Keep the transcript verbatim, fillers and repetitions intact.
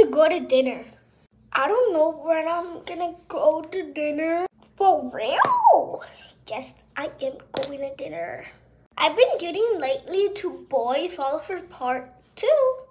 to go to dinner. I don't know when I'm gonna go to dinner. For real? Yes, I am going to dinner. I've been getting lately to Boys All For Part two.